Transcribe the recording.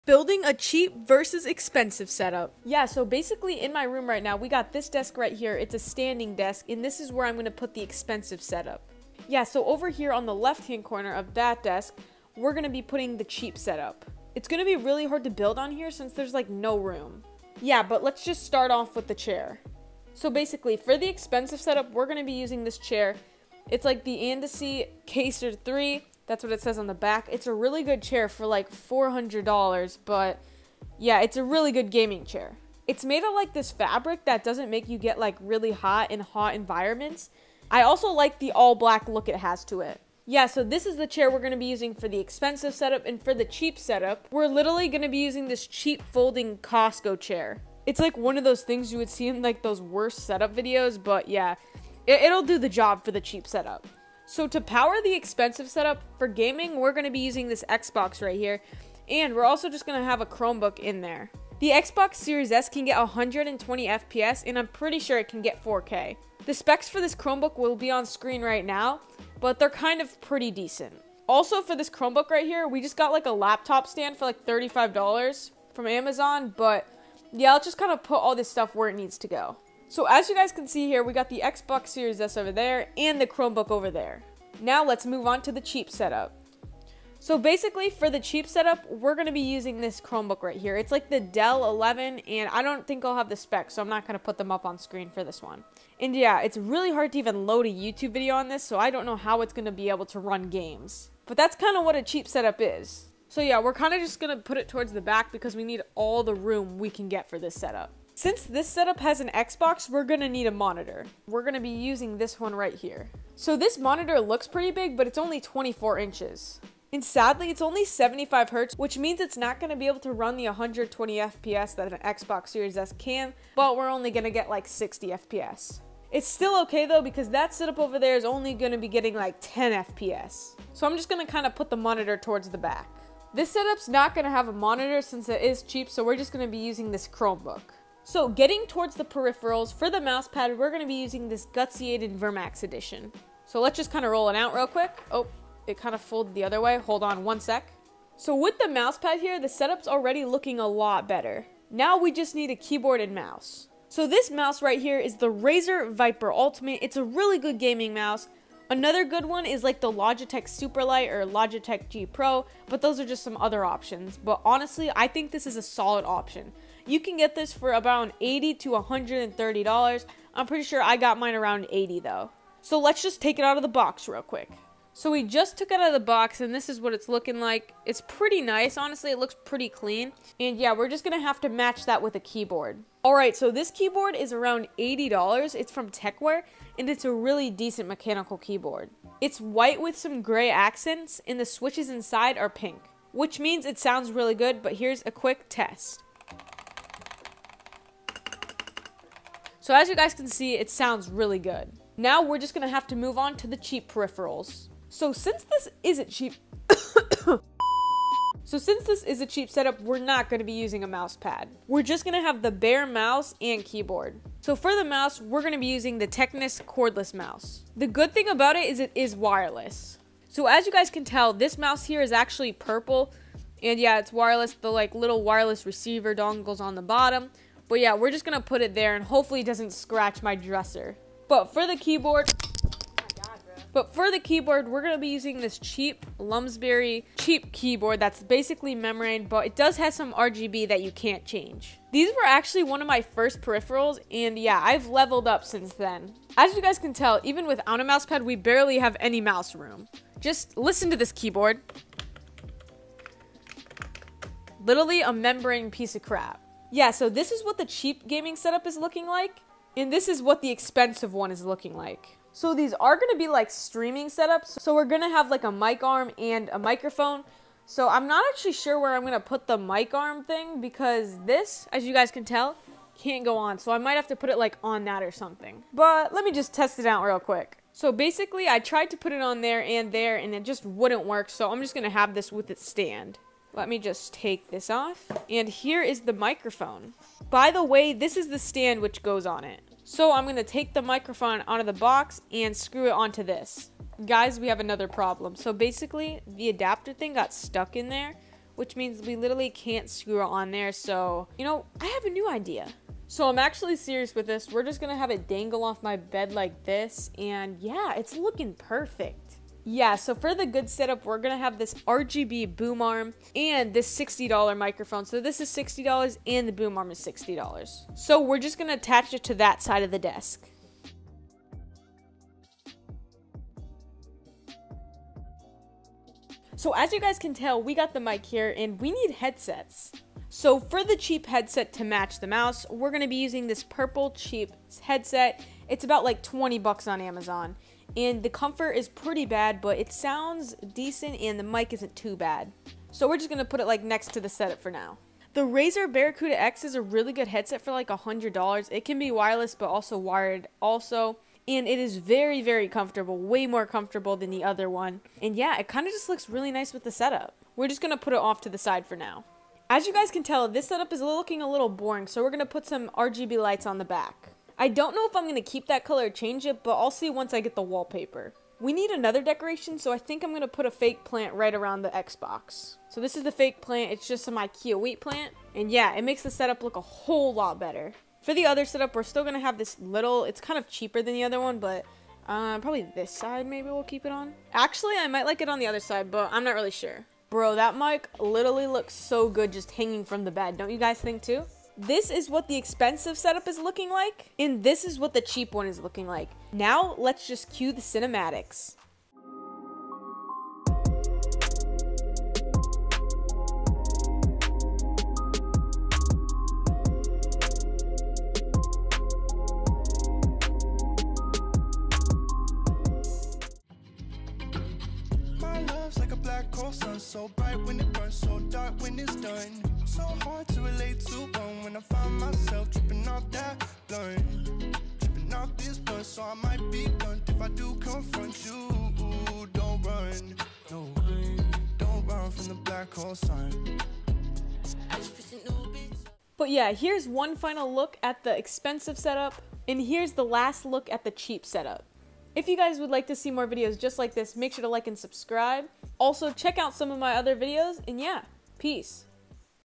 Building a cheap versus expensive setup. Yeah, so basically in my room right now, we got this desk right here. It's a standing desk, and this is where I'm going to put the expensive setup. Yeah, so over here on the left-hand corner of that desk, we're going to be putting the cheap setup. It's going to be really hard to build on here since there's like no room. Yeah, but let's just start off with the chair. So basically, for the expensive setup, we're going to be using this chair. It's like the Andaseat Kaiser 3. That's what it says on the back. It's a really good chair for like $400, but yeah, it's a really good gaming chair. It's made of like this fabric that doesn't make you get like really hot in hot environments. I also like the all black look it has to it. Yeah, so this is the chair we're going to be using for the expensive setup, and for the cheap setup, we're literally going to be using this cheap folding Costco chair. It's like one of those things you would see in like those worst setup videos, but yeah, it'll do the job for the cheap setup. So to power the expensive setup for gaming, we're going to be using this Xbox right here, and we're also just going to have a Chromebook in there. The Xbox Series S can get 120 FPS, and I'm pretty sure it can get 4K. The specs for this Chromebook will be on screen right now, but they're kind of pretty decent. Also for this Chromebook right here, we just got like a laptop stand for like $35 from Amazon, but yeah, I'll just kind of put all this stuff where it needs to go. So as you guys can see here, we got the Xbox Series S over there and the Chromebook over there. Now let's move on to the cheap setup. So basically for the cheap setup, we're going to be using this Chromebook right here. It's like the Dell 11, and I don't think I'll have the specs, so I'm not going to put them up on screen for this one. And yeah, it's really hard to even load a YouTube video on this, so I don't know how it's going to be able to run games. But that's kind of what a cheap setup is. So yeah, we're kind of just going to put it towards the back because we need all the room we can get for this setup. Since this setup has an Xbox, we're going to need a monitor. We're going to be using this one right here. So this monitor looks pretty big, but it's only 24 inches. And sadly, it's only 75 Hz, which means it's not going to be able to run the 120 FPS that an Xbox Series S can, but we're only going to get like 60 FPS. It's still okay though, because that setup over there is only going to be getting like 10 FPS. So I'm just going to kind of put the monitor towards the back. This setup's not going to have a monitor since it is cheap, so we're just going to be using this Chromebook. So getting towards the peripherals, for the mousepad, we're going to be using this GutzyAiden Vermax edition. So let's just kind of roll it out real quick. Oh, it kind of folded the other way. Hold on one sec. So with the mousepad here, the setup's already looking a lot better. Now we just need a keyboard and mouse. So this mouse right here is the Razer Viper Ultimate. It's a really good gaming mouse. Another good one is like the Logitech Superlight or Logitech G Pro, but those are just some other options. But honestly, I think this is a solid option. You can get this for about $80 to $130. I'm pretty sure I got mine around $80 though. So let's just take it out of the box real quick. So we just took it out of the box, and this is what it's looking like. It's pretty nice, honestly. It looks pretty clean. And yeah, we're just going to have to match that with a keyboard. Alright, so this keyboard is around $80. It's from Tecware, and it's a really decent mechanical keyboard. It's white with some gray accents, and the switches inside are pink, which means it sounds really good, but here's a quick test. So as you guys can see, it sounds really good. Now we're just going to have to move on to the cheap peripherals. So since this is a cheap setup, we're not going to be using a mouse pad. We're just going to have the bare mouse and keyboard. So for the mouse, we're going to be using the Tecknet cordless mouse. The good thing about it is wireless. So as you guys can tell, this mouse here is actually purple. And yeah, it's wireless. The like little wireless receiver dongle's on the bottom. But yeah, we're just going to put it there, and hopefully it doesn't scratch my dresser. But for the keyboard, we're going to be using this cheap Lumsburry keyboard that's basically membrane, but it does have some RGB that you can't change. These were actually one of my first peripherals, and yeah, I've leveled up since then. As you guys can tell, even without a mousepad, we barely have any mouse room. Just listen to this keyboard. Literally a membrane piece of crap. Yeah, so this is what the cheap gaming setup is looking like. And this is what the expensive one is looking like. So these are going to be like streaming setups. So we're going to have like a mic arm and a microphone. So I'm not actually sure where I'm going to put the mic arm thing, because this, as you guys can tell, can't go on. So I might have to put it like on that or something. But let me just test it out real quick. So basically I tried to put it on there and it just wouldn't work. So I'm just going to have this with its stand. Let me just take this off. And here is the microphone. By the way, this is the stand which goes on it. So I'm going to take the microphone out of the box and screw it onto this. Guys, we have another problem. So basically, the adapter thing got stuck in there, which means we literally can't screw it on there. So, you know, I have a new idea. So I'm actually serious with this. We're just gonna have it dangle off my bed like this, and yeah, it's looking perfect. Yeah, so for the good setup, we're gonna have this RGB boom arm and this $60 microphone. So this is $60 and the boom arm is $60. So we're just gonna attach it to that side of the desk. So as you guys can tell, we got the mic here and we need headsets. So for the cheap headset to match the mouse, we're going to be using this purple cheap headset. It's about like 20 bucks on Amazon. And the comfort is pretty bad, but it sounds decent and the mic isn't too bad. So we're just going to put it like next to the setup for now. The Razer Barracuda X is a really good headset for like $100. It can be wireless but also wired also. And it is very, very comfortable, way more comfortable than the other one. And yeah, it kind of just looks really nice with the setup. We're just going to put it off to the side for now. As you guys can tell, this setup is looking a little boring, so we're going to put some RGB lights on the back. I don't know if I'm going to keep that color or change it, but I'll see once I get the wallpaper. We need another decoration, so I think I'm going to put a fake plant right around the Xbox. So this is the fake plant. It's just some IKEA wheat plant. And yeah, it makes the setup look a whole lot better. For the other setup, we're still going to have this little, it's kind of cheaper than the other one, but probably this side maybe we'll keep it on. Actually, I might like it on the other side, but I'm not really sure. Bro, that mic literally looks so good just hanging from the bed. Don't you guys think too? This is what the expensive setup is looking like, and this is what the cheap one is looking like. Now, let's just cue the cinematics. Sun so bright when it burns, so dark when it's done. So hard to relate to one when I find myself tripping off that blunt, tripping off this blunt. So I might be blunt if I do confront you. Don't run, no, don't run from the black hole sun. But yeah, here's one final look at the expensive setup, and here's the last look at the cheap setup. If you guys would like to see more videos just like this, make sure to like and subscribe. Also, check out some of my other videos, and yeah, peace.